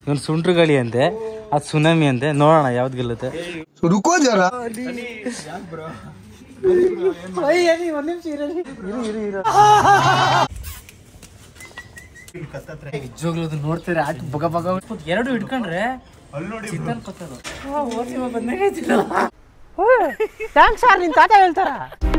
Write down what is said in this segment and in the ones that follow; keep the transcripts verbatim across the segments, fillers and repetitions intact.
ಇವನ್ ಸುಂಟ್ರ ಗಾಳಿ ಅಂತೆ, ಅದು ಸುನಾಮಿ ಅಂತೆ. ನೋಡೋಣ ಯಾವ್ದು ಗೆಲ್ಲುತ್ತೆ. ರುಕೋ ಜರ ನೋಡ್ತಾರೆ ಬಗ ಬಗ ಎರಡು ಇಟ್ಕೊಂಡ್ರೆ ನಿನ್ ತಾತ ಹೇಳ್ತಾರ.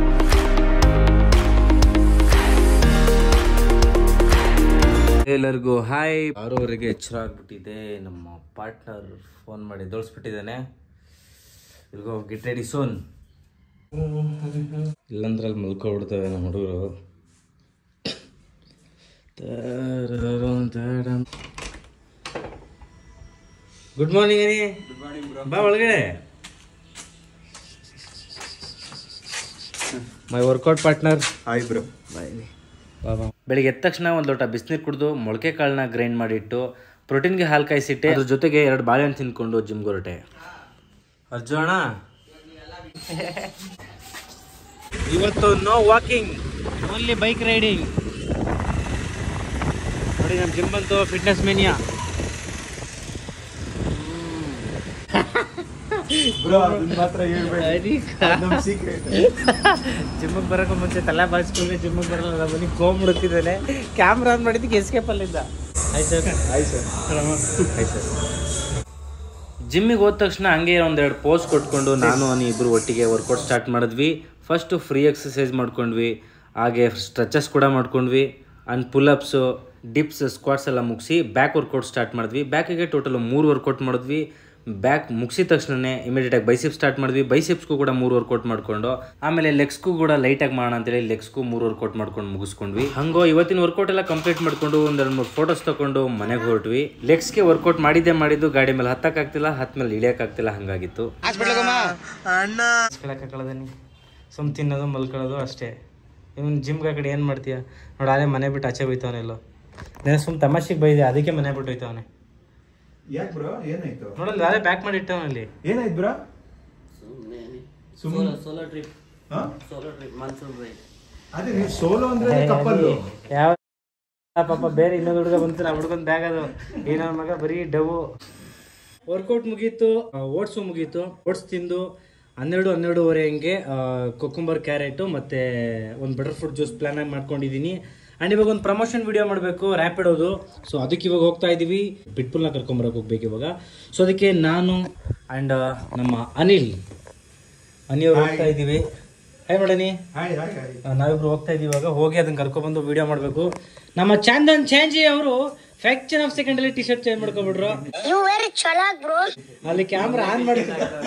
ಎಲ್ಲರಿಗೂ ಹಾಯ್. ಆರೂವರೆಗೆ ಎಚ್ಚರ ಆಗ್ಬಿಟ್ಟಿದೆ. ನಮ್ಮ ಪಾರ್ಟ್ನರ್ ಫೋನ್ ಮಾಡಿ ದೋಳಿಸ್ಬಿಟ್ಟಿದ್ದಾನೆ. ಇಲ್ಗೋ ಗೆಟ್ ರೆಡಿ ಸೋನ್. ಇಲ್ಲಂದ್ರೆ ಅಲ್ಲಿ ಮಲ್ಕೊಬಿಡ್ತವೆ ನಮ್ಮ ಹುಡುಗರು. Good morning Ani. ಬಾ ಒಳಗಡೆ. My workout partner. Hi bro. Bye. ಬಾಬಾ ಬೆಳಿಗ್ಗೆ ಎದ್ದ ತಕ್ಷಣ ಒಂದು ಲೋಟ ಬಿಸಿನೀರು ಕುಡಿದು ಮೊಳಕೆ ಕಾಳನ್ನ ಗ್ರೈಂಡ್ ಮಾಡಿಟ್ಟು ಪ್ರೋಟೀನ್ಗೆ ಹಾಲು ಕಾಯಿಸಿಟ್ಟೆ. ಅದ್ರ ಜೊತೆಗೆ ಎರಡು ಬಾಳೆಹಣ್ಣು ತಿಂದ್ಕೊಂಡು ಜಿಮ್ ಹೊರಟೆ. ಅರ್ಜುನ ಇವತ್ತು no walking, only bike riding. ನೋಡಿ ನಮ್ಮ ಜಿಮ್ ಬಂತು, ಫಿಟ್ನೆಸ್ ಮೇನಿಯಾ. ಜಿಮ್ಮಿಗೆ ಬರೋಕೆ ಮುಂಚೆ ತಲೆ ಬಾಚಿಕೊಂಡ್ರೆ ಜಿಮ್ಮಿಗೆ ಬರಲ್ಲ. ಬನ್ನಿ ಕೋಮ್ ಹುಡುಕ್ತಿದ್ದಾನೆ. ಕ್ಯಾಮ್ರಾ ಆನ್ ಮಾಡಿದ್ದಕ್ಕೆ ಎಸ್ಕೇಪ್ ಅಲ್ಲಿದ್ದ. Aye sir. Aye sir. Aye sir. ಜಿಮ್ಮಿಗೆ ಹೋದ ತಕ್ಷಣ ಹಂಗೆ ಒಂದೆರಡು ಪೋಸ್ ಕೊಟ್ಕೊಂಡು ನಾನು ಅನಿ ಇಬ್ಬರು ಒಟ್ಟಿಗೆ ವರ್ಕೌಟ್ ಸ್ಟಾರ್ಟ್ ಮಾಡಿದ್ವಿ. ಫಸ್ಟು ಫ್ರೀ ಎಕ್ಸಸೈಸ್ ಮಾಡ್ಕೊಂಡ್ವಿ, ಹಾಗೆ ಸ್ಟ್ರೆಚಸ್ ಕೂಡ ಮಾಡ್ಕೊಂಡ್ವಿ. ಆ್ಯಂಡ್ ಪುಲ್ಅಪ್ಸು, ಡಿಪ್ಸ್, ಸ್ಕ್ವಾಟ್ಸ್ ಎಲ್ಲ ಮುಗಿಸಿ ಬ್ಯಾಕ್ ವರ್ಕೌಟ್ ಸ್ಟಾರ್ಟ್ ಮಾಡಿದ್ವಿ. ಬ್ಯಾಕಿಗೆ ಟೋಟಲ್ ಮೂರು ವರ್ಕೌಟ್ ಮಾಡಿದ್ವಿ. ಬ್ಯಾಕ್ ಮುಗಿಸಿದ ತಕ್ಷಣನೇ ಇಮಿಡಿಯೇಟಾಗಿ ಬೈಸಿಪ್ಸ್ ಸ್ಟಾರ್ಟ್ ಮಾಡಿದ್ವಿ. ಬೈಸಿಪ್ಸ್ಗೂ ಕೂಡ ಮೂರು ವರ್ಕೌಟ್ ಮಾಡ್ಕೊಂಡು ಆಮೇಲೆ ಲೆಗ್ಸ್ಗೂ ಕೂಡ ಲೈಟಾಗಿ ಮಾಡೋಣ ಅಂತೇಳಿ ಲೆಗ್ಸ್ಗೂ ಮೂರು ವರ್ಕೌಟ್ ಮಾಡ್ಕೊಂಡು ಮುಗಿಸ್ಕೊಂಡ್ವಿ. ಹಂಗೋ ಇವತ್ತಿನ ವರ್ಕೌಟ್ ಎಲ್ಲ ಕಂಪ್ಲೀಟ್ ಮಾಡ್ಕೊಂಡು ಒಂದೆರಡು ಮೂರು ಫೋಟೋಸ್ ತೊಗೊಂಡು ಮನೆಗೆ ಹೊರಟ್ವಿ. ಲೆಗ್ಸ್ಗೆ ವರ್ಕೌಟ್ ಮಾಡಿದ್ದೆ ಮಾಡಿದ್ದು ಗಾಡಿ ಮೇಲೆ ಹತ್ತಕ್ಕಾಗ್ತಿಲ್ಲ, ಹತ್ತ ಮೇಲೆ ಇಳಿಯೋಕ್ಕಾಗ್ತಿಲ್ಲ, ಹಂಗಾಗಿತ್ತು. ಸುಮ್ ತಿನ್ನೋದು ಮಲ್ಕೊಳ್ಳೋದು ಅಷ್ಟೇ. ಇವನು ಜಿಮ್ಗೆ ಆ ಕಡೆ ಏನು ಮಾಡ್ತೀಯ ನೋಡಿ. ಅದೇ ಮನೆ ಬಿಟ್ಟು ಆಚೆ ಹೋಯ್ತವನೆಲ್ಲೋ. ನಾನು ಸುಮ್ ತಮಾಷೆಗೆ ಬೈದೆ, ಅದಕ್ಕೆ ಮನೆ ಬಿಟ್ಟು ಹೋಯ್ತವನೆ. ಯಾಕೆ ಬ್ರೋ ಏನಾಯ್ತು ನೋಡಲ್ಲ, ಅದೇ ಪ್ಯಾಕ್ ಮಾಡಿ ಇಟ್ಟವನಲ್ಲಿ. ಏನಾಯ್ತು ಬ್ರೋ? Solo solo trip. ಹಾ ಸೋಲೋ ಟ್ರಿಪ್ ಮಾನ್ಸೂನ್ ರೈಡ್. ಅದೇ ನೀವು ಸೋಲೋ ಅಂದ್ರೆ ಕಪಲ್. ಯಾವ ಪಾಪ ಬೇರೆ ಇನ್ನೊಂದು ಹುಡುಗ ಬಂತಾರೆ, ಆ ಹುಡುಗನ ಬ್ಯಾಗ್ ಅದು. ಏನೋ ಮಗ ಬರೀ ಡವು. ವರ್ಕೌಟ್ ಮುಗೀತು, ಓಟ್ಸು ಮುಗೀತು. ಓಟ್ಸ್ ತಿಂದು ಹನ್ನೆರಡು ಹನ್ನೆರಡುವರೆ ಹಂಗೆ ಕೊಕ್ಕುಂಬರ್, ಕ್ಯಾರೆಟು ಮತ್ತು ಒಂದು ಬಟರ್ ಫ್ರೂಟ್ ಜ್ಯೂಸ್ ಪ್ಲಾನ್ ಆಗಿ ಮಾಡ್ಕೊಂಡಿದ್ದೀನಿ. ಆ್ಯಂಡ್ ಇವಾಗ ಒಂದು ಪ್ರಮೋಷನ್ ವಿಡಿಯೋ ಮಾಡಬೇಕು, ರ್ಯಾಪಿಡೋದು. ಸೊ ಅದಕ್ಕೆ ಇವಾಗ ಹೋಗ್ತಾ ಇದ್ದೀವಿ. ಪಿಟ್ಪುಲ್ನ ಕರ್ಕೊಂಬರಕ್ಕೆ ಹೋಗ್ಬೇಕು ಇವಾಗ. ಸೊ ಅದಕ್ಕೆ ನಾನು ಆ್ಯಂಡ್ ನಮ್ಮ ಅನಿಲ್ ಅನಿಯವ್ರು ಹೋಗ್ತಾ ಇದ್ದೀವಿ. ಹಾಯ್ ಮಾಡನಿ. ನಾವಿಬ್ರು ಹೋಗ್ತಾ ಇದ್ದೀವಿ ಇವಾಗ. ಹೋಗಿ ಅದನ್ನ ಕರ್ಕೊಬಂದು ವಿಡಿಯೋ ಮಾಡಬೇಕು. ನಮ್ಮ ಚಂದನ್ ಚೇಂಜಿ ಅವರು ಫ್ಯಾಕ್ಷನ್ ಆಫ್ ಸೆಕೆಂಡ್ ಅಲ್ಲಿ ಟಿ ಶರ್ಟ್ ಚೇಂಜ್ ಮಾಡ್ಕೊಬಿಟ್ರು. ಅಲ್ಲಿ ಕ್ಯಾಮ್ರಾ ಆನ್ ಮಾಡಿ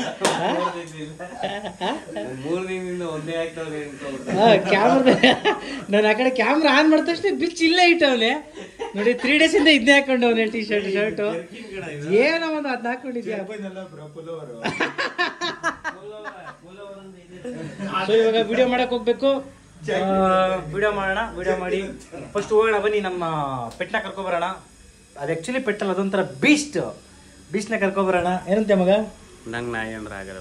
ಕ್ಯಾಮ್ರಾ ನಾನು ಆ ಕಡೆ ಕ್ಯಾಮ್ರಾ ಆನ್ ಮಾಡಿದ ತಕ್ಷಣ ಬಿಚ್ ಇಲ್ಲೇ ಇಟ್ಟವನೆ ನೋಡಿ. ತ್ರೀ ಡೇಸ್ ಇಂದ ಇದನ್ನೇ ಹಾಕೊಂಡವನೆ ಟಿ ಶರ್ಟ್ ಶರ್ಟು. ಏನೋ ಒಂದು ಅದನ್ನ ಹಾಕೊಂಡಿದ್ಯಾ. ಸೊ ಇವಾಗ ವಿಡಿಯೋ ಮಾಡಕ್ ಹೋಗ್ಬೇಕು. ವಿಡಿಯೋ ಮಾಡೋಣ. ವಿಡಿಯೋ ಮಾಡಿ ಫಸ್ಟ್ ಹೋಗೋಣ ಬನ್ನಿ. ನಮ್ಮ ಪೆಟ್ನ ಕರ್ಕೊಬರೋಣ. ಅದು ಆ್ಯಕ್ಚುಲಿ ಪೆಟ್ಟಲ್ಲ, ಅದೊಂಥರ ಬೀಸ್ಟ್. ಬೀಚ್ನ ಕರ್ಕೊಬರೋಣ. ಏನಂತೆ ಮಗ? ನಂಗೆ ನಾಯಿ ಅಂದ್ರೆ ಆಗಲ್ಲ.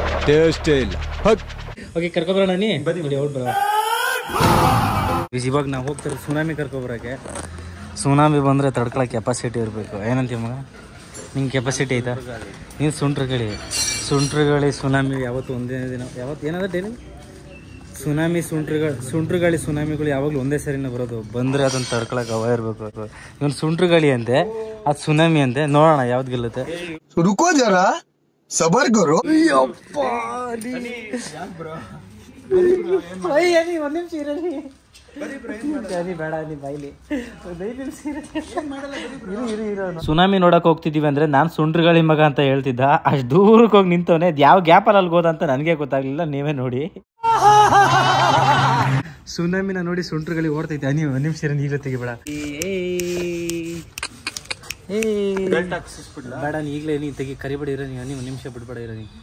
ಓಕೆ ಕರ್ಕೊಬರೋಣ. ನೀ ಬನ್ನಿ ಔಟ್ ಬರೋ. ಇವಾಗ ನಾವು ಹೋಗ್ತಾರೆ ಸುನಾಮಿ ಕರ್ಕೊಬರೋಕ್ಕೆ. ಸುನಾಮಿ ಬಂದರೆ ತಡ್ಕೊಳಕ್ಕೆ ಕೆಪಾಸಿಟಿ ಇರಬೇಕು. ಏನಂತೀವಿ ಮಗ? ನಿಂಗೆ ಕೆಪಾಸಿಟಿ ಐತಾ? ನೀನು ಸುಂಟ್ರಗಳಿ ಸುಂಟ್ರಗಾಳಿ ಸುನಾಮಿ ಯಾವತ್ತು ಒಂದೇ ದಿನ ಯಾವತ್ತು ಏನಾದ್ರೆ ಡೈಲಿ ಸುನಾಮಿ ಸುಂಟ್ರಗಾಳಿ ಸುಂಟ್ರಗಾಳಿ ಸುನಾಮಿಗಳು ಯಾವಾಗಲೂ ಒಂದೇ ಸರಿನ ಬರೋದು. ಬಂದರೆ ಅದನ್ನು ತಡ್ಕೊಳಕ್ಕೆ ಅವ ಇರಬೇಕು. ಇವನು ಸುಂಟ್ರಗಾಳಿ ಅಂತೆ, ಅದು ಸುನಾಮಿ ಅಂತೆ. ನೋಡೋಣ ಯಾವ್ದು ಗೆಲ್ಲುತ್ತೆ. ರುಕೋ ಜರ ಸಬರ್ ಕರೋ. ಒಂದು ನಿಮಿಷ ಇರಲಿ. ಬೇಡ ನೀ ಬೈಲಿ. ಸುನಾಮಿ ನೋಡಕ್ ಹೋಗ್ತಿದೀವಿ ಅಂದ್ರೆ ನಾನು ಸುಂಟ್ರಗಾಳಿ ಮಗ ಅಂತ ಹೇಳ್ತಿದ್ದ. ಅಷ್ಟು ದೂರಕ್ಕೆ ಹೋಗಿ ನಿಂತವನೆ. ಯಾವ ಗ್ಯಾಪಲ್ಲಿ ಅಲ್ಗೋದ ಅಂತ ನನಗೆ ಗೊತ್ತಾಗ್ಲಿಲ್ಲ. ನೀವೇ ನೋಡಿ. ಸುನಾಮಿನ ನೋಡಿ ಸುಂಟ್ರಗಾಳಿ ಓಡ್ತೈತೆ. ನೀವು ಒಂದು ನಿಮಿಷ ಇರೋ ನೀರು ತೆಗಿಬೇಡ. ಬೇಡ ನೀ ಈಗಲೇ ನೀ ತೆಗಿ. ಕರಿಬೇಡ ಇರೋ ನೀವು. ನೀವು ಒಂದು ನಿಮಿಷ ಬಿಡ್ಬೇಡ ಇರೋ ನೀ.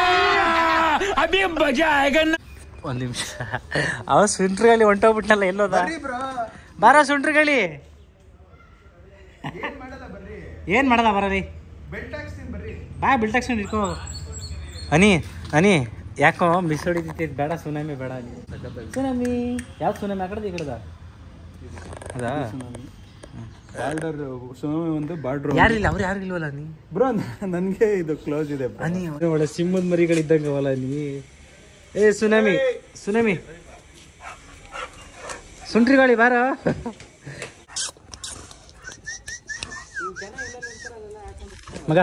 ಒಂದ್ ನಿಮಿಷ. ಅವ ಸುಂಟ್ರಗಾಳಿ ಹೊಂಟೋಗ್ಬಿಟ್ನಲ್ಲ. ಎಲ್ಲೋದ? ಬಾರ ಸುಂಟ್ರಗಾಳಿ. ಏನ್ ಮಾಡಲ್ಲ ಬರೀ. ಬಾ ಬಿಲ್ ಟ್ಯಾಕ್ಸ್ ಇಟ್ಕೋ. ಅನಿ ಅನಿ ಯಾಕೋ ಮಿಸ್ ಹೊಡಿತೈತಿ. ಬೇಡ ಸುನಾಮಿ ಬೇಡ. ಸುನಾಮಿ ಯಾವ ಸುನಾಮಿ? ಆ ಕಡೆದ ಈ ಕಡೆದ ಅದಾ? ಬಾರ್ಡರ್ ಸುನಾಮಿ ಒಂದು ಬಾರ್ಡರ್ ಯಾರಿಲ್ಲ ಅವ್ರು ಯಾರು ಇಲ್ವಲ್ಲ ನೀ ಬ್ರೋ ನನಗೆ ಇದು ಕ್ಲೋಸ್ ಇದೆ ನೀ ಒಳ್ಳೆ ಸಿಂಹದ ಮರಿಗಳಿದ್ದಂಗವಲ್ಲ ನೀ. ಏ ಸುನಾಮಿ ಸುನಾಮಿ ಸುಂಟ್ರಿ ಗಾಳಿ ಬಾರ. ಮಗ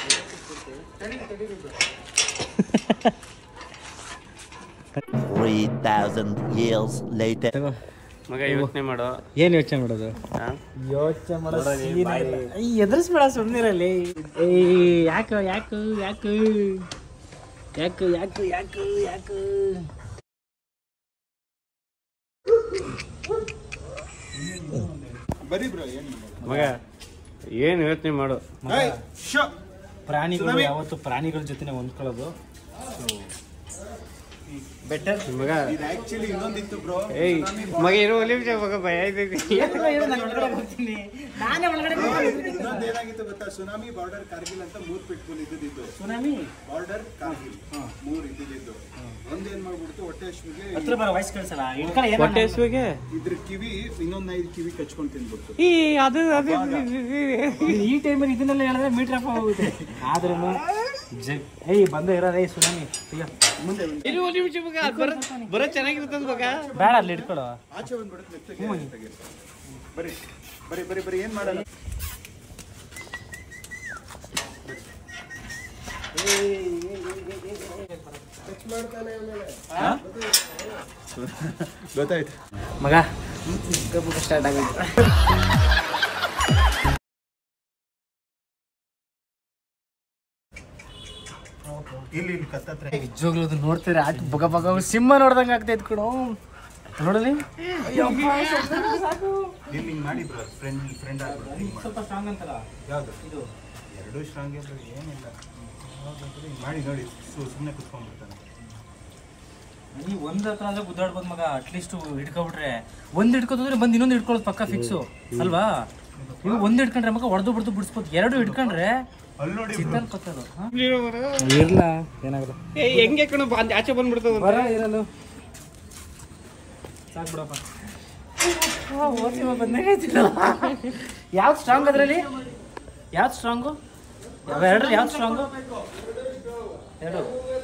three thousand years later. ಮಗ ಯೋಚನೆ ಮಾಡೋ. ಏನ್ ಯೋಚನೆ ಮಾಡೋದು? ಯೋಚನೆ ಮಾಡೋದು ಎದುರಿಸ್ಬೇಡ ಸುಮ್ಮನಿರಲ್ಲಿ. ಏ ಯಾಕ ಯಾಕ ಯಾಕ ಯಾಕ ಯಾಕ ಯಾಕ ಯಾಕ ಬರೀ ಬ್ರೋ ಏನು ಮಗ ಏನು ಯೋಚನೆ ಮಾಡು. ಪ್ರಾಣಿಗಳು ಯಾವತ್ತು ಪ್ರಾಣಿಗಳ ಜೊತೆ ಹೊಂದ್ಕೊಳ್ಳೋದು ಬೆಟರ್. ಮಗ ಇದು ಆಕ್ಚುಲಿ ಇನ್ನೊಂದಿತ್ತು ಬ್ರೋ. ಏಯ್ ಮಗ ಇರೋ ಒಲಿ ಮಗ ಭಯ ಆಯ್ತೈತಿ. ಇನ್ನೊಂದು ಏನಾಗಿತ್ತು ಗೊತ್ತಾ, ಸುನಾಮಿ ಬಾರ್ಡರ್ ಕಾರ್ಗಿಲ್ ಅಂತ ಮೂರ್ ಪಿಟ್ಬುಲ್ ಇದ್ದಿದ್ದು. ಸುನಾಮಿ ಬಾರ್ಡರ್ ಕಾರ್ಗಿಲ್ ಮೂರ್ ಇದ್ದಿದ್ದು. ಒಂದೇನ್ ಮಾಡ್ಬಿಡ್ತು, ಹೊಟ್ಟೆ ಹಶ್ವಿಗೆ ಹತ್ರ ಬರೋ ವಾಯ್ಸ್ ಕೇಳಿಸಲ್ಲ. ಹೊಟ್ಟೆ ಹಸುವಿಗೆ ಇದ್ರ ಕಿವಿ ಇನ್ನೊಂದ್ ಐದು ಕಿವಿ ಕಚ್ಕೊಂಡ್ ತಿನ್ಬಿಡ್ತು. ಈ ಅದು ಅದು ಈ ಟೈಮಲ್ಲಿ ಇದನ್ನೆಲ್ಲ ಹೇಳಿದ್ರೆ ಮೀಟರ್ ಅಪ್ ಹೋಗುತ್ತೆ. ಆದ್ರೂ ಏಯ್ ಬಂದ ಇರೋದೇ ಸುನಾಮಿ. ಮುಂದೆ ಇರು ಒಂದು ನಿಮಿಷ ಮಗ ಬರೋ ಬರೋ ಚೆನ್ನಾಗಿರ್ತದ ಮಗ. ಬೇಡ ಅಲ್ಲಿ ಇಟ್ಕೊಳ್ಳೋ. ಆಚೆ ಬಂದ್ಬಿಡುತ್ತೆ ಮೆತ್ತಗೆ. ಬರೀ ಬರೀ ಬರೀ ಬರೀ ಏನ್ ಮಾಡಲ್ಲ. ಗೊತ್ತಾಯ್ತು ಮಗ ಸ್ಟಾರ್ಟ್ ಆಗುತ್ತೆ. ಇಲ್ಲಿ ಇಲ್ಲಿ ಕತ್ತತ್ರ ನಿಜವಾಗ್ಲೂ ನೋಡ್ತಾರೆ ಆಟ ಬಗ ಬಗ ಸಿಂಹ ನೋಡ್ದಂಗ ಆಗ್ತೈತ್ ಕಣೋ. ನೋಡಲಿ ಇಲ್ಲಿ ಹಿಂಗ್ ಮಾಡಿ ಬ್ರೋ, ಫ್ರೆಂಡ್ ಫ್ರೆಂಡ್ ಆಗ್ಬಿಡ್ತು. ಸ್ವಲ್ಪ ಸ್ಟ್ರಾಂಗ್ ಅಂತಲ್ಲ ಯಾವ್ದು ಇದು? ಎರಡೂ ಸ್ಟ್ರಾಂಗ್ ಇದ್ರೆ ಏನಿಲ್ಲ. ಹಿಂಗ್ ಮಾಡಿ ನೋಡಿ, ಸುಮ್ಮನೆ ಕುತ್ಕೊಂಡ್ಬಿಡ್ತಾನೆ. ನೀವು ಒಂದ್ ಹತ್ರ ಅಂದ್ರೆ ಗುದ್ದಾಡ್ಬೋದು ಮಗ. ಅಟ್ಲೀಸ್ಟ್ ಹಿಡ್ಕೊಬಿಟ್ರೆ ಒಂದ್ ಹಿಡ್ಕೋದ್ರೆ ಬಂದು ಇನ್ನೊಂದು ಹಿಡ್ಕೊಳ್ಳೋದು ಪಕ್ಕ ಫಿಕ್ಸು ಅಲ್ವಾ? ನೀವು ಒಂದ್ ಹಿಡ್ಕೊಂಡ್ರೆ ಮಗ ಹೊಡೆದು ಬಿಡ್ದು ಬಿಡಿಸ್ಬೋದು. ಎರಡು ಹಿಡ್ಕೊಂಡ್ರೆ ಅಲ್ಲಿ ನೋಡಿ ಚಿತ್ತಲ್ ಪತ್ತದು ಇರ್ಲ ಏನಾಗಲ್ಲ. ಹೆಂಗೆ ಕಣ ಆಚೆ ಬಂದ್ಬಿಡ್ತದ ಬರ ಇರಲು ಸಾಕು ಬಿಡಪ್ಪ. ಯಾವ್ದು ಸ್ಟ್ರಾಂಗ್ ಅದರಲ್ಲಿ? ಯಾವ್ದು ಸ್ಟ್ರಾಂಗು? ಎರಡರಲ್ಲಿ ಯಾವ್ದು ಸ್ಟ್ರಾಂಗು? ಎರಡು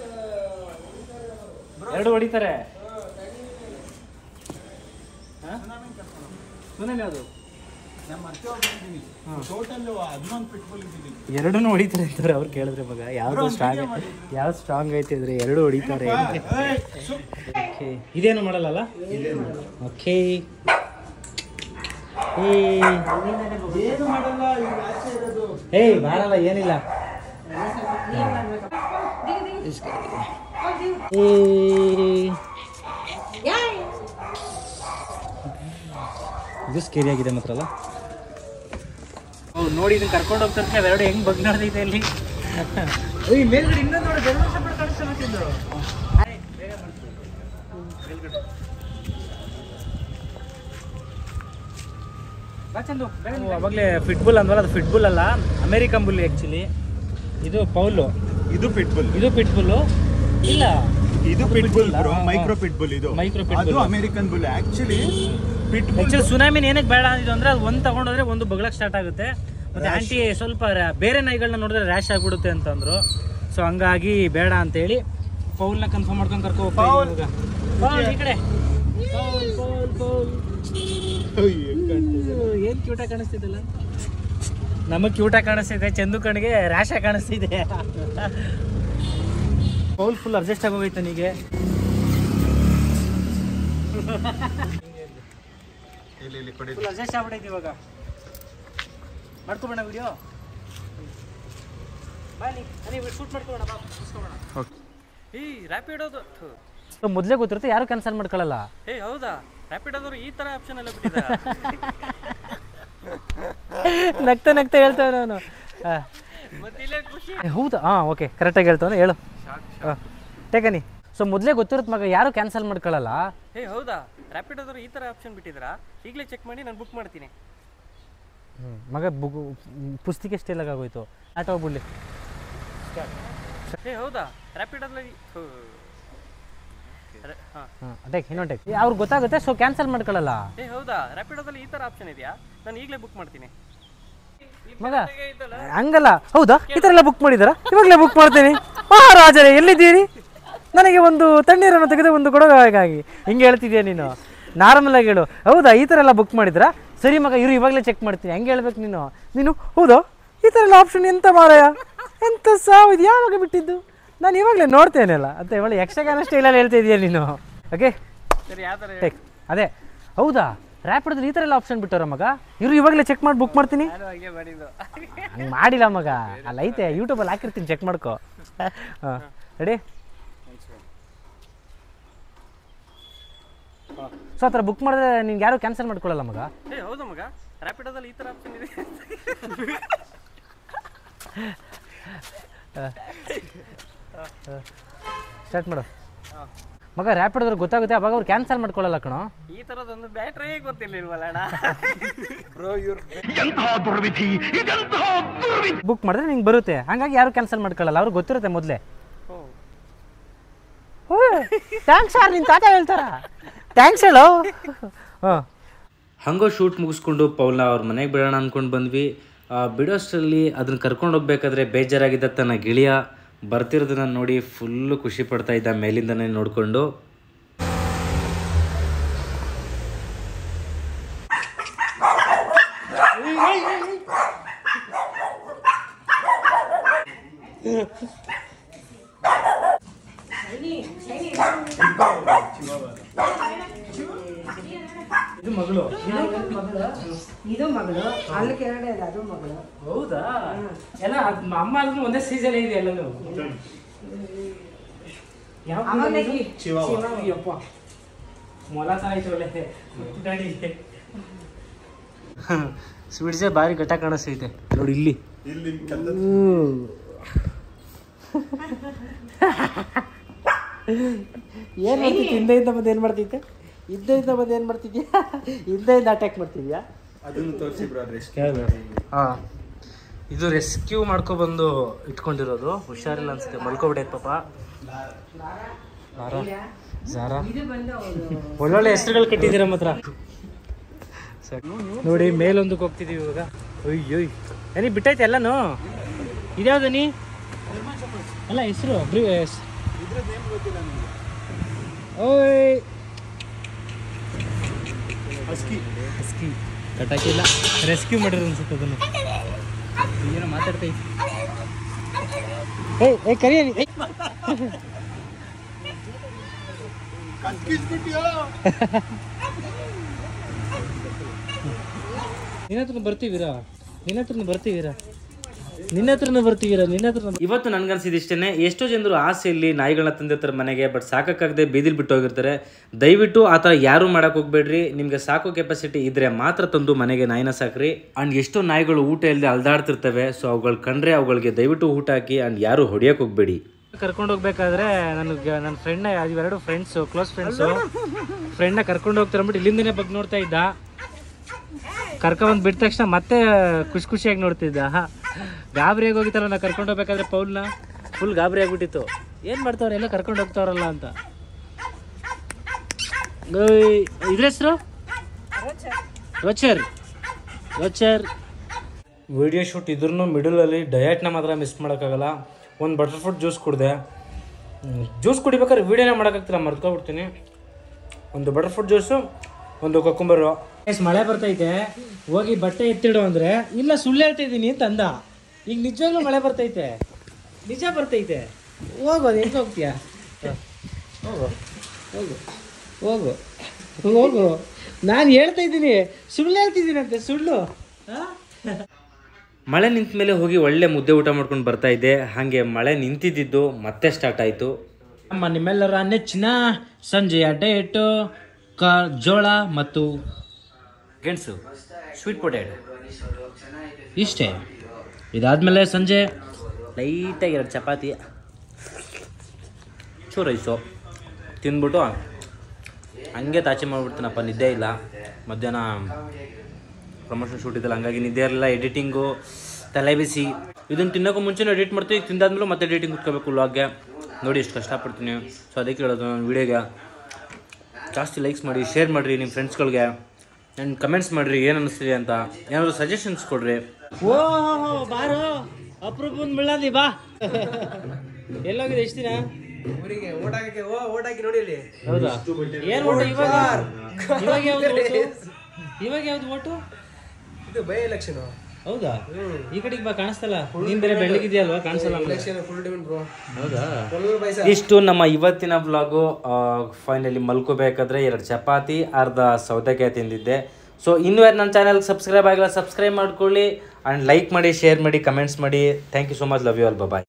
ಎರಡು ಹೊಡಿತಾರೆ. ಸುನಾಮಿ ಯಾವುದು? ಟೋಟಲ್ ಹನ್ನೊಂದು ಪಿಟ್ಬುಲ್ ಇದ್ದಿದ್ದು. ಎರಡೂ ಹೊಡಿತಾರೆ ಅಂತಾರೆ ಅವ್ರು ಕೇಳಿದ್ರೆ ಮಗ. ಯಾವ್ದು ಸ್ಟ್ರಾಂಗ್ ಯಾವ್ದು ಸ್ಟ್ರಾಂಗ್ ಐತೆ ಅಂದ್ರೆ ಎರಡು ಹೊಡಿತಾರೆ. ಓಕೆ ಇದೇನು ಮಾಡಲ್ಲ. ಓಕೆ ಏನು ಮಾಡಲ್ಲ, ಈಗ ಆಚೆ ಇರೋದು. ಏಯ್ ಮಾಡಲ್ಲ ಏನಿಲ್ಲ. ಇದು ಸ್ಕೇರಿ ಆಗಿದೆ ಮಾತ್ರ ಅಲ್ಲ. ನೋಡಿ ಇದನ್ನ ಕರ್ಕೊಂಡು ಹೋಗ್ತಾರೆ. ಅವೆರಡು ಹೆಂಗ್ ಬಗ್ ನಡೆದೈತೆ ಅಲ್ಲಿ. ಈ ಮೇಲ್ಗಡೆ ಇನ್ನೊಂದು ನೋಡಿ ಬೆಳ್ಳ ಕಾಣಿಸ್ತಾ. ಅವಾಗಲೇ ಫಿಟ್ಬುಲ್ ಅಂದ್ವಲ್ಲ, ಅದು ಫಿಟ್ಬುಲ್ ಅಲ್ಲ, ಅಮೇರಿಕನ್ ಬುಲ್ ಆ್ಯಕ್ಚುಲಿ. ಇದು ಪೌಲು. ಇದು ಪಿಟ್ಬುಲ್. ಇದು ಪಿಟ್ಬುಲ್ಲು ಇಲ್ಲ, ಇದು ಪಿಟ್ಬುಲ್ ಬ್ರೋ, ಮೈಕ್ರೋ ಪಿಟ್ಬುಲ್. ಇದು ಮೈಕ್ರೋ ಅದು pitbull. American bull. Actually pitbull actually ಸುನಾಮಿನ ಏನಕ್ಕೆ ಬೇಡ ಅಂದಿದ್ದು ಅಂದ್ರೆ ಅದು ಒಂದು ತಗೊಂಡೋದ್ರೆ ಒಂದು ಬಗ್ಲಕ್ಕೆ ಸ್ಟಾರ್ಟ್ ಆಗುತ್ತೆ. ಮತ್ತೆ ಆಂಟಿ ಸ್ವಲ್ಪ ರ- ಬೇರೆ ನಾಯಿಗಳನ್ನ ನೋಡಿದ್ರೆ ರ್ಯಾಶ್ ಆಗ್ಬಿಡುತ್ತೆ ಅಂತಂದ್ರು. ಸೊ ಹಂಗಾಗಿ ಬೇಡ ಅಂತೇಳಿ ಪೌಲ್ನ ಕನ್ಫರ್ಮ್ ಮಾಡ್ಕೊಂಡು ಕರ್ಕೊ ಹೋಗ್ತಾ ಇದ್ದೀವಿ ಇವಾಗ. ಪೌಲ್ ಈ ಕಡೆ. ಪೌಲ್ ಪೌಲ್ ಪೌಲ್ ಏನು ಕ್ಯೂಟಾಗಿ ಕಾಣಿಸ್ತಿದ್ದಲ್ಲ. ನಮಗೆ ಕ್ಯೂಟಾಗಿ ಕಾಣಿಸ್ತಿದೆ, ಚಂದು ಕಣ್ಣಿಗೆ ರ್ಯಾಶ್ ಆಗಿ ಕಾಣಿಸ್ತಿದೆ. ಪೌಲ್ ಫುಲ್ ಅಡ್ಜಸ್ಟ್ ಆಗೋಗೈತೆ ನನಗೆ. ಇಲ್ಲಿ ಇಲ್ಲಿ ಕೊಡಿ. ಫುಲ್ ಅಡ್ಜಸ್ಟ್ ಆಗ್ಬಿಟ್ಟೈತೆ ಇವಾಗ. ಮಾಡ್ಕೊಬೇಡ ವಿಡಿಯೋ. ಬನ್ನಿ ನೀವು ಶೂಟ್ ಮಾಡ್ಕೊಬೇಡ, ಬಾ ಮುಗಿಸ್ಕೊಬೇಡ. ಈ ರ್ಯಾಪಿಡ್ ಅದು ಸೊ ಮೊದಲೇ ಗೊತ್ತಿರುತ್ತೆ, ಯಾರು ಕ್ಯಾನ್ಸಲ್ ಮಾಡ್ಕೊಳ್ಳಲ್ಲ. ಏ ಹೌದಾ, ರ್ಯಾಪಿಡ್ ಆದವರು ಈ ತರ ಆಪ್ಷನ್ ಎಲ್ಲ ಬಿಟ್ಟಿದ್ದಾರೆ. ನಗ್ತಾ ನಗ್ತಾ ಹೇಳ್ತಾವೆ ಅವನು. ಮತ್ತೆ ಇಲ್ಲೇ ಖುಷಿ. ಹೌದಾ? ಹಾಂ ಓಕೆ, ಕರೆಕ್ಟಾಗಿ ಹೇಳ್ತಾವನು, ಹೇಳು. ಹಾಂ ಟೇಕನಿ. ಸೊ ಮೊದಲೇ ಗೊತ್ತಿರುತ್ತೆ ಮಗ, ಯಾರು ಕ್ಯಾನ್ಸಲ್ ಮಾಡ್ಕೊಳ್ಳಲ್ಲ. ಏ ಹೌದಾ, ರ್ಯಾಪಿಡ್ ಆದವರು ಈ ತರ ಆಪ್ಷನ್ ಬಿಟ್ಟಿದ್ರಾ? ಈಗಲೇ ಚೆಕ್ ಮಾಡಿ ನಾನು ಬುಕ್ ಮಾಡ್ತೀನಿ. ಹ್ಞೂ ಮಗ ಬುಕ್ ಪುಸ್ತಕ ಸ್ಟೇಲಾಗೋಯ್ತು. ಆಟೋ ಹೋಗ್ಬಿಡ್ಲಿ. ಏ ಹೌದಾ, ರ್ಯಾಪಿಡ್ ಆದ್ರಲ್ಲಿ ಹಾಂ ಟೇಕ್ ಇನ್ನೊಂದು ಟೇಕ್ ಅವ್ರಿಗೆ ಗೊತ್ತಾಗುತ್ತೆ ಸೊ ಕ್ಯಾನ್ಸಲ್ ಮಾಡ್ಕೊಳ್ಳಲ್ಲ. ಏ ಹೌದಾ, ರ್ಯಾಪಿಡೋದಲ್ಲಿ ಈ ಥರ ಆಪ್ಷನ್ ಇದೆಯಾ? ನಾನು ಈಗಲೇ ಬುಕ್ ಮಾಡ್ತೀನಿ ಮಗ. ಹಂಗಲ್ಲ, ಹೌದಾ ಈ ಥರ ಎಲ್ಲ ಬುಕ್ ಮಾಡಿದಾರಾ? ಇವಾಗಲೇ ಬುಕ್ ಮಾಡ್ತೀನಿ. ಮಹಾರಾಜರೇ ಎಲ್ಲಿದ್ದೀರಿ? ನನಗೆ ಒಂದು ತಣ್ಣೀರನ್ನು ತೆಗೆದು ಒಂದು ಕೊಡೋಗಾಗಿ ಹಿಂಗೆ ಹೇಳ್ತಿದ್ಯಾ ನೀನು? ನಾರ್ಮಲ್ ಆಗಿ ಹೇಳು. ಹೌದಾ ಈ ಥರ ಎಲ್ಲ ಬುಕ್ ಮಾಡಿದ್ರಾ? ಸರಿ ಮಗ ಇರು ಇವಾಗಲೇ ಚೆಕ್ ಮಾಡ್ತೀನಿ. ಹಂಗೆ ಹೇಳ್ಬೇಕು ನೀನು. ನೀನು ಹೌದಾ ಈ ಥರ ಎಲ್ಲ ಆಪ್ಷನ್ ಎಂತ ಮಾರಾಯ, ಎಂತ ಸಾವು ಇದು ಯಾವಾಗ ಬಿಟ್ಟಿದ್ದು? ನಾನು ಇವಾಗಲೇ ನೋಡ್ತೇನೆಲ್ಲ ಅಂತ ಒಳ್ಳೆ ಯಕ್ಷಗಾನ ಸ್ಟೈಲಲ್ಲಿ ಹೇಳ್ತಾ ಇದೀಯ ನೀನು. ಓಕೆ ಸರಿ, ಯಾವ ಥರ ಟೇಕ್. ಅದೇ ಹೌದಾ ರ್ಯಾಪಿಡೋದಲ್ಲಿ ಈ ಥರ ಎಲ್ಲ ಆಪ್ಷನ್ ಬಿಟ್ಟವ್ರ ಮಗ? ಇರು ಇವಾಗಲೇ ಚೆಕ್ ಮಾಡಿ ಬುಕ್ ಮಾಡ್ತೀನಿ. ಹಾಗೆ ಮಾಡಿದ್ದು. ಹಂಗೆ ಮಾಡಿಲ್ಲ ಮಗ, ಅಲ್ಲಿ ಐತೆ ಯೂಟ್ಯೂಬಲ್ಲಿ ಹಾಕಿರ್ತೀನಿ, ಚೆಕ್ ಮಾಡ್ಕೊ. ಹಾಂ ರೆಡಿ? ಸೊ ಆ ಥರ ಬುಕ್ ಮಾಡಿದ್ರೆ ನಿನ್ಗೆ ಯಾರು ಕ್ಯಾನ್ಸಲ್ ಮಾಡ್ಕೊಳ್ಳಲ್ಲ ಮಗ. ಏ ಹೌದಾ ಮಗ, ರ್ಯಾಪಿಡೋದಲ್ಲಿ ಈ ಥರ ಆಪ್ಷನ್ ಇದೆ. ಸ್ಟಾರ್ಟ್ ಮಾಡು ಮಗ. ರ್ಯಾಪಿಡೋದ್ರೆ ಗೊತ್ತಾಗುತ್ತೆ, ಅವಾಗ ಅವ್ರು ಕ್ಯಾನ್ಸಲ್ ಮಾಡ್ಕೊಳ್ಳಲ್ಲ ಕಣೋ. ಈ ಥರದೊಂದು ಬ್ಯಾಟ್ರಿ ಗೊತ್ತಿರ್ಲಿಲ್ವಲ್ಲ ಅಣ್ಣ. ಬುಕ್ ಮಾಡಿದ್ರೆ ನಿಂಗೆ ಬರುತ್ತೆ, ಹಂಗಾಗಿ ಯಾರು ಕ್ಯಾನ್ಸಲ್ ಮಾಡ್ಕೊಳ್ಳಲ್ಲ, ಅವ್ರಿಗೆ ಗೊತ್ತಿರುತ್ತೆ ಮೊದಲೇ. ಥ್ಯಾಂಕ್ಸ್ ಸರ್, ನಿನ್ನ ತಾತ ಹೇಳ್ತಾರ. ಥ್ಯಾಂಕ್ಸ್ ಹೇಳೋ. ಹಾಂ ಹಂಗೋ ಶೂಟ್ ಮುಗಿಸ್ಕೊಂಡು ಪೌಲ್ನ ಅವ್ರ ಮನೆಗೆ ಬಿಡೋಣ ಅಂದ್ಕೊಂಡು ಬಂದ್ವಿ. ಬಿಡೋಷ್ಟರಲ್ಲಿ ಅದನ್ನು ಕರ್ಕೊಂಡು ಹೋಗ್ಬೇಕಾದ್ರೆ ಬೇಜಾರಾಗಿದ್ದ ತನ್ನ ಗೆಳೆಯ ಬರ್ತಿರೋದನ್ನ ನೋಡಿ ಫುಲ್ಲು ಖುಷಿ ಪಡ್ತಾ ಇದ್ದ ಮೇಲಿಂದನೇ ನೋಡಿಕೊಂಡು. ಇದು ಮಗಳು, ಇದು ಮಗಳು, ಅಲ್ಲಿ ಕೆಳಗಡೆ ಇದೆ ಅದು ಮಗಳು. ಹೌದಾ? ಎಲ್ಲ ಅಮ್ಮ ಆದ್ರೂ ಒಂದೇ ಸೀಸನ್ ಇದೆ ಎಲ್ಲನೂ. ಯಾವ ಮೊಲ ತರ ಐತೆ ಒಳ್ಳೆ ಸ್ವೀಟ್ಸೇ ಭಾರಿ ಘಟ ಕಾಣಿಸ್ತೈತೆ ನೋಡಿ ಇಲ್ಲಿ. ಏನ್ ಮಾಡ್ತಿದ್ದೆ ಹಿಂದೆಯಿಂದ ಬಂದು ಏನ್ ಮಾಡ್ತಿದ್ದೆ? ಹಿಂದೆಯಿಂದ ಬಂದು ಏನ್ ಮಾಡ್ತಿದ್ಯಾ? ಹಿಂದೆಯಿಂದ ಅಟ್ಯಾಕ್ ಮಾಡ್ತಿದ್ಯಾ? ಅದನ್ನು ತೋರಿಸಿ ಹಾಂ, ಇದು ರೆಸ್ಕ್ಯೂ ಮಾಡ್ಕೊಬಂದು ಇಟ್ಕೊಂಡಿರೋದು. ಹುಷಾರಿಲ್ಲ ಅನ್ಸುತ್ತೆ, ಮಲ್ಕೊಬಿಡೈತೆ ಪಾಪ. ಜಾರಾ ಒಳ್ಳೊಳ್ಳೆ ಹೆಸರುಗಳು ಕಟ್ಟಿದ್ದೀರ ಮಾತ್ರ. ನೋಡಿ ಮೇಲೊಂದಕ್ಕೆ ಹೋಗ್ತಿದೀವಿ ಇವಾಗ. ಅಯ್ಯೋ ಏನಿ ಬಿಟ್ಟೈತೆ ಎಲ್ಲನೂ. ಇದ್ಯಾವ್ದನಿ ಅಲ್ಲ ಹೆಸರು? ಓಯ್ ಹಸ್ಕಿ ಕಟಾಕಿಲ್ಲ, ರೆಸ್ಕ್ಯೂ ಮಾಡಿದ್ರು ಅನ್ಸುತ್ತೆ ಅದನ್ನು. ಏನೋ ಮಾತಾಡ್ತೈತಿ. ಏಯ್ ಏಯ್ ಕರಿಯ ನೀ. ನಿನ್ನ ಹತ್ರ ಬರ್ತೀವಿರಾ? ನಿನ್ನ ಹತ್ರ ಬರ್ತೀವಿರಾ? ನಿನ್ನ ಹತ್ರನೂ ಬರ್ತೀವಿರಾ? ನಿನ್ನ ಹತ್ರ. ಇವತ್ತು ನನ್ಗನ್ಸಿದ್ದು ಇಷ್ಟೇ. ಎಷ್ಟೋ ಜನರು ಆಸೆಯಲ್ಲಿ ನಾಯಿಗಳನ್ನ ತಂದಿರ್ತಾರೆ ಮನೆಗೆ, ಬಟ್ ಸಾಕಾಗದೆ ಬೀದಿಲಿ ಬಿಟ್ಟು ಹೋಗಿರ್ತಾರೆ. ದಯವಿಟ್ಟು ಆ ಥರ ಯಾರು ಮಾಡಕ್ಕೆ ಹೋಗ್ಬೇಡ್ರಿ. ನಿಮಗೆ ಸಾಕೋ ಕೆಪಾಸಿಟಿ ಇದ್ರೆ ಮಾತ್ರ ತಂದು ಮನೆಗೆ ನಾಯಿನ ಸಾಕ್ರಿ. ಆ್ಯಂಡ್ ಎಷ್ಟೋ ನಾಯಿಗಳು ಊಟ ಇಲ್ಲದೆ ಅಲ್ದಾಡ್ತಿರ್ತವೆ. ಸೊ ಅವುಗಳು ಕಂಡ್ರೆ ಅವುಗಳಿಗೆ ದಯವಿಟ್ಟು ಊಟ ಹಾಕಿ. ಆ್ಯಂಡ್ ಯಾರು ಹೊಡಿಯೋಕೆ ಹೋಗ್ಬೇಡಿ. ಕರ್ಕೊಂಡು ಹೋಗ್ಬೇಕಾದ್ರೆ ನನಗೆ ನನ್ನ ಫ್ರೆಂಡ್ನ ಇವೆರಡು ಫ್ರೆಂಡ್ಸು, ಕ್ಲೋಸ್ ಫ್ರೆಂಡ್ಸು, ಫ್ರೆಂಡ್ನ ಕರ್ಕೊಂಡು ಹೋಗ್ತಾರೆ ಅಂದ್ಬಿಟ್ಟು ಇಲ್ಲಿಂದನೇ ಬಗ್ಗೆ ನೋಡ್ತಾ ಇದ್ದ. ಕರ್ಕೊಂಬಂದು ಬಿಟ್ಟ ತಕ್ಷಣ ಮತ್ತೆ ಖುಷಿ ಖುಷಿಯಾಗಿ ನೋಡ್ತಿದ್ದ. ಗಾಬರಿಯಾಗಿ ಹೋಗಿತ್ತಲ್ಲ ನಾ ಕರ್ಕೊಂಡು ಹೋಗ್ಬೇಕಾದ್ರೆ ಪೌಲ್ನ. ಫುಲ್ ಗಾಬರಿ ಆಗ್ಬಿಟ್ಟಿತ್ತು. ಏನು ಮಾಡ್ತಾವ್ರೆ ಎಲ್ಲ ಕರ್ಕೊಂಡು ಹೋಗ್ತಾವ್ರಲ್ಲ ಅಂತ. ಇದ್ರ ಹೆಸರು ರೋಚರ್. ರೋಚರ್ ವಿಡಿಯೋ ಶೂಟ್ ಇದ್ರೂ ಮಿಡಲಲ್ಲಿ ಡಯಟ್ನ ಮಾತ್ರ ಮಿಸ್ ಮಾಡೋಕ್ಕಾಗಲ್ಲ. ಒಂದು ಬಟರ್ ಫ್ರೂಟ್ ಜ್ಯೂಸ್ ಕುಡಿದೆ. ಜ್ಯೂಸ್ ಕುಡಿಬೇಕಾದ್ರೆ ವೀಡಿಯೋನೇ ಮಾಡೋಕ್ಕಾಗ್ತಿಲ್ಲ, ಮರ್ತ್ಕೊಬಿಡ್ತೀನಿ. ಒಂದು ಬಟರ್ ಫ್ರೂಟ್ ಜ್ಯೂಸು, ಒಂದು ಕೊಕ್ಕಂಬರು. ಮಳೆ ಬರ್ತೈತೆ, ಹೋಗಿ ಬಟ್ಟೆ ಎತ್ತಿಡು ಅಂದರೆ ಇಲ್ಲ ಸುಳ್ಳು ಹೇಳ್ತಾ ಇದ್ದೀನಿ ಅಂತ ಅಂದ. ಈಗ ನಿಜವಾಗ್ಲೂ ಮಳೆ ಬರ್ತೈತೆ, ನಿಜ ಬರ್ತೈತೆ. ಹೋಗೋದು ಹೆಂಗೆ ಹೋಗ್ತೀಯಾ? ಹೋಗು ಹೋಗು ಹೋಗು ಹೋಗು. ನಾನು ಹೇಳ್ತಾ ಇದ್ದೀನಿ, ಸುಳ್ಳು ಹೇಳ್ತಿದ್ದೀನಂತೆ, ಸುಳ್ಳು. ಮಳೆ ನಿಂತ ಮೇಲೆ ಹೋಗಿ ಒಳ್ಳೆ ಮುದ್ದೆ ಊಟ ಮಾಡ್ಕೊಂಡು ಬರ್ತಾ ಇದ್ದೆ. ಹಾಗೆ ಮಳೆ ನಿಂತಿದ್ದು ಮತ್ತೆ ಸ್ಟಾರ್ಟ್ ಆಯಿತು. ನಮ್ಮ ನಿಮ್ಮೆಲ್ಲರ ನೆಚ್ಚಿನ ಸಂಜೆಯ ಡಯಟು ಕ ಜೋಳ ಮತ್ತು ಗೆಣಸು, ಸ್ವೀಟ್ ಪೊಟ್ಯಾಟೊ ಇಷ್ಟೇ. ಇದಾದಮೇಲೆ ಸಂಜೆ ಲೈಟಾಗಿ ಎರಡು ಚಪಾತಿ, ಚೂರು ರೈಸು ತಿಂದ್ಬಿಟ್ಟು ಹಂಗೆ ತಾಚೆ ಮಾಡಿಬಿಡ್ತೀನಪ್ಪ. ನಿದ್ದೆ ಇಲ್ಲ, ಮಧ್ಯಾಹ್ನ ಪ್ರಮೋಷನ್ ಶೂಟ್ ಇದ್ದಲ್ಲ, ಹಂಗಾಗಿ ನಿದ್ದೆ ಇರಲಿಲ್ಲ. ಎಡಿಟಿಂಗು ತಲೆ ಬಿಸಿ. ಇದನ್ನು ತಿನ್ನೋಕ್ಕೂ ಮುಂಚೆನೂ ಎಡಿಟ್ ಮಾಡ್ತೀವಿ, ತಿಂದಾದ್ಮೇಲೆ ಮತ್ತೆ ಎಡಿಟಿಂಗ್ ಕುತ್ಕೋಬೇಕು ವ್ಲಾಗ್ಗೆ. ನೋಡಿ ಎಷ್ಟು ಕಷ್ಟಪಡ್ತೀನಿ. ಸೊ ಅದಕ್ಕೆ ಹೇಳೋದು ನನ್ನ ವೀಡಿಯೋಗೆ ಜಾಸ್ತಿ ಲೈಕ್ಸ್ ಮಾಡಿ, ಶೇರ್ ಮಾಡಿರಿ ನಿಮ್ಮ ಫ್ರೆಂಡ್ಸ್ಗಳಿಗೆ, ಆ್ಯಂಡ್ ಕಮೆಂಟ್ಸ್ ಮಾಡಿರಿ ಏನು ಅನ್ನಿಸ್ತಿದೆ ಅಂತ, ಏನಾದರೂ ಸಜೆಷನ್ಸ್ ಕೊಡ್ರಿ. ಓ ಬಾರೋ ಅಪ್ರೂಪ ಒಂದು ಬೀಳದಿ ಬಾ. ಎಲ್ಲೋಗಿದೆ ಎಷ್ಟು ದಿನ? ಊರಿಗೆ ಓಟ್ ಹಾಕಕ್ಕೆ ಓ ಓಟ್ ಹಾಕಿ ನೋಡಿ ಇಲ್ಲಿ. ಹೌದಾ? ಏನು ಓಟು ಇವಾಗ? ಇವಾಗ ಯಾವ್ದು ಓಟು? ಇವಾಗ ಯಾವ್ದು ಓಟು? ಇದು ಬೈ ಎಲೆಕ್ಷನ್. ಹೌದಾ? ಈ ಕಡೆಗೆ ಬಾ, ಕಾಣಿಸ್ತಲ್ಲ. ನೀನ್ ಬೇರೆ ಬೆಳ್ಳಗಿದೆಯಲ್ವಾ, ಕಾಣಿಸಲ್ಲ. ಫುಲ್ ಡಿಮೆಂಟ್ ಬ್ರೋ. ಹೌದಾ? ಫುಲ್ ಪೈಸಾ. ಇಷ್ಟು ನಮ್ಮ ಇವತ್ತಿನ ಬ್ಲಾಗು. ಫೈನಲಿ ಮಲ್ಕೋಬೇಕಾದ್ರೆ ಎರಡು ಚಪಾತಿ ಅರ್ಧ ಸೌತೆಕಾಯಿ ತಿಂದಿದ್ದೆ. ಸೊ ಇನ್ನೂ ಯಾರು ನನ್ನ ಚಾನಲ್ಗೆ ಸಬ್ಸ್ಕ್ರೈಬ್ ಆಗಿಲ್ಲ, ಸಬ್ಸ್ಕ್ರೈಬ್ ಮಾಡ್ಕೊಳ್ಳಿ, ಆ್ಯಂಡ್ ಲೈಕ್ ಮಾಡಿ, ಶೇರ್ ಮಾಡಿ, ಕಮೆಂಟ್ಸ್ ಮಾಡಿ. Thank you so much. Love you all. Bye.